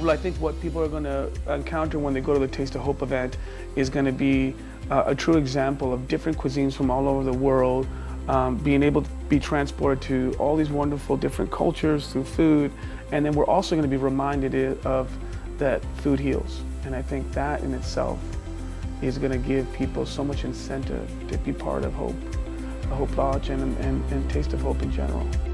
Well, I think what people are going to encounter when they go to the Taste of Hope event is going to be a true example of different cuisines from all over the world, being able to be transported to all these wonderful different cultures through food. And then we're also going to be reminded of that food heals. And I think that in itself is going to give people so much incentive to be part of Hope, Hope Lodge and Taste of Hope in general.